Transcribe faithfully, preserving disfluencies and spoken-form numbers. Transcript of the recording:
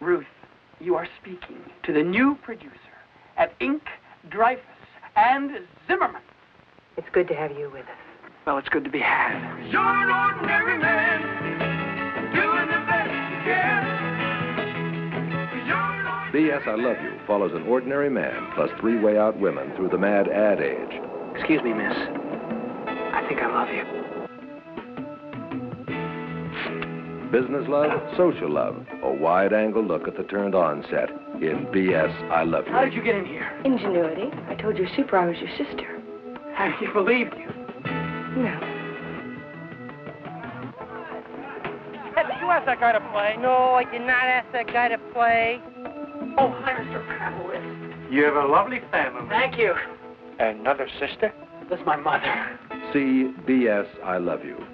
Ruth, you are speaking to the new producer at Ink, Dreyfus, and Zimmerman. It's good to have you with us. Well, it's good to be had. You're an ordinary man, doing the best you can. B S I Love You follows an ordinary man plus three way-out women through the mad ad age. Excuse me, miss. I think I love you. Business love, social love, a wide-angle look at the turned-on set in B S I Love You. How did you get in here? Ingenuity. I told your super I was your sister. I believed you. No. Hey, did you ask that guy to play? No, I did not ask that guy to play. Oh, hi, Mister Pavlowitz. You have a lovely family. Thank you. Another sister? That's my mother. See B S I Love You.